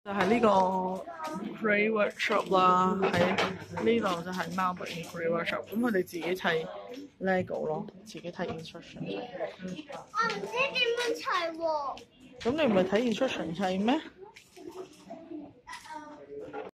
就係呢個 Create Workshop 啦，喺呢度就係 Melbourne Create Workshop，咁佢哋自己砌 Lego 咯，自己睇 instruction 砌。 我唔知點樣砌喎。 咁你唔係睇 instruction 砌咩？